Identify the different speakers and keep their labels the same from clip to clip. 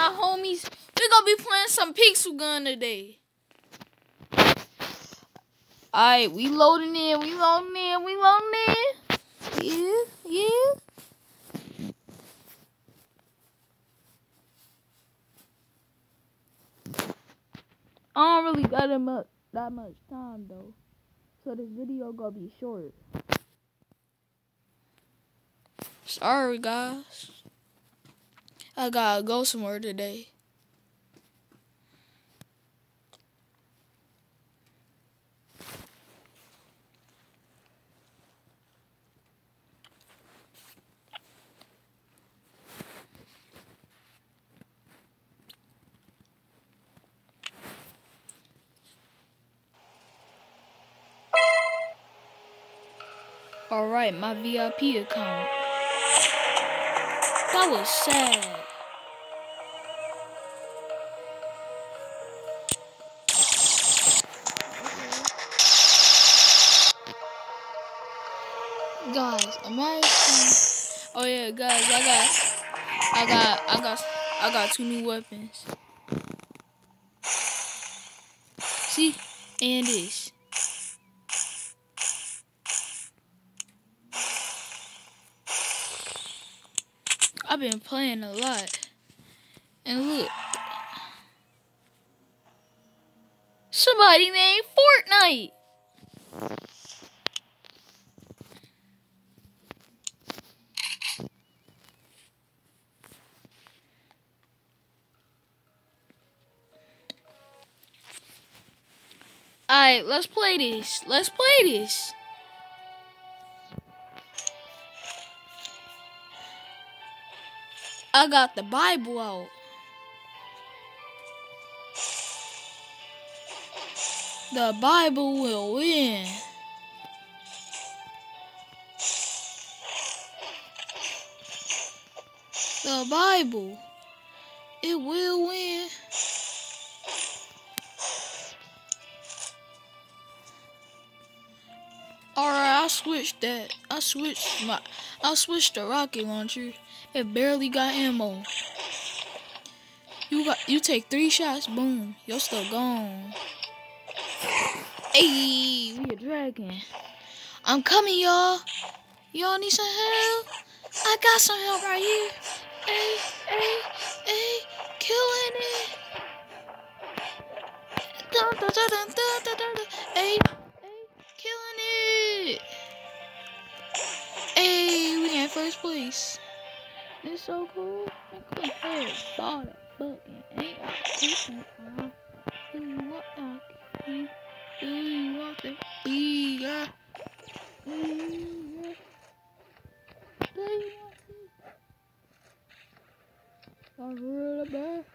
Speaker 1: my homies. We gonna be playing some Pixel Gun today. Alright, we loading in. Yeah. I don't really got that much time though. So this video gonna be short. Sorry guys. I gotta go somewhere today. Alright, my VIP account. That was sad. Guys, imagine. Oh yeah, guys, I got 2 new weapons. See? And this. I've been playing a lot. And look. Somebody named Fortnite. Alright, let's play this. I got the Bible out. The Bible will win. The Bible. It will win. Alright, I switched the rocket launcher. It barely got ammo. You take 3 shots, boom, you're still gone. Hey, we a dragon. I'm coming, y'all. Y'all need some help? I got some help right here. Hey, killing it. Hey, killing it. Hey, we in first place. It's so cool. I couldn't have thought of fucking ain't I keeping on. Do you want the bigger? I really bad.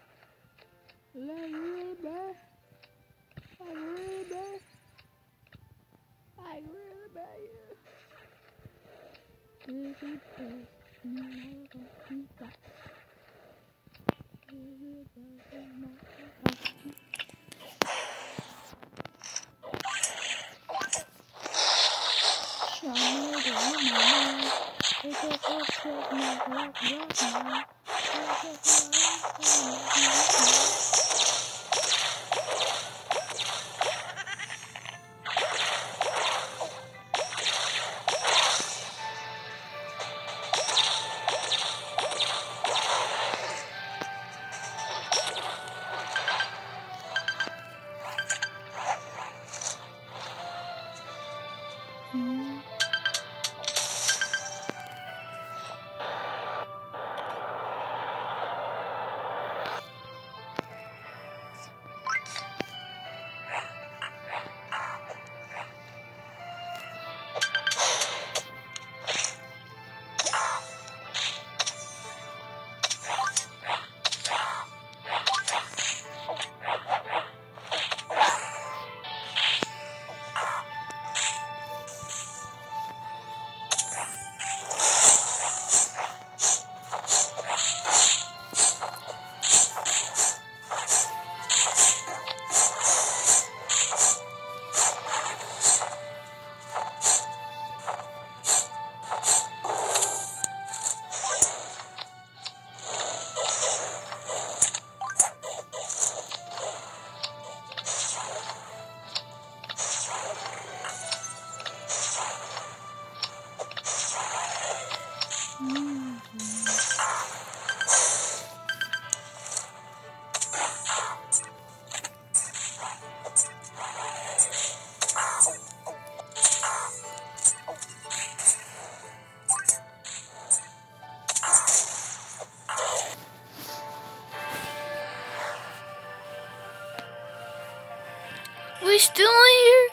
Speaker 1: we still in here?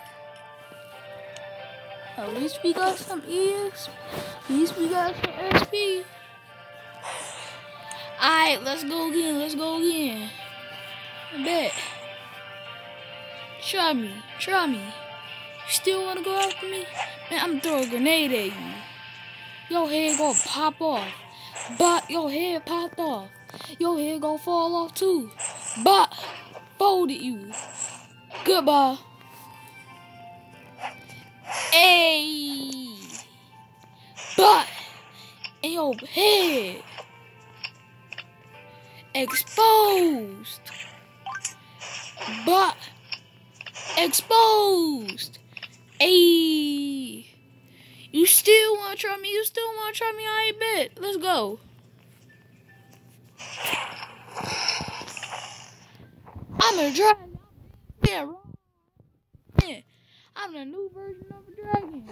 Speaker 1: At least we got some EX. At least we got some XP. Alright, let's go again. Let's go again. I bet. Try me. Try me. You still want to go after me? Man, I'm throwing a grenade at you. Your head gonna pop off. But your head popped off. Your head gonna fall off too. But folded you. Goodbye. Hey. But in your head. Exposed. But exposed. Ayy. You still wanna try me? You still wanna try me? I bet. Let's go. I'm a dragon. Yeah, wrong. Yeah. I'm the new version of a dragon.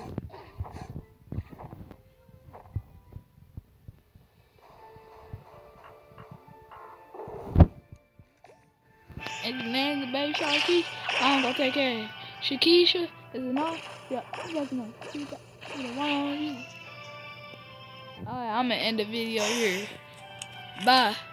Speaker 1: And the name's the baby Shakisha. I'm gonna take care of Shakisha. Is it not? Yeah, that's enough. Alright, I'm gonna end the video here. Bye.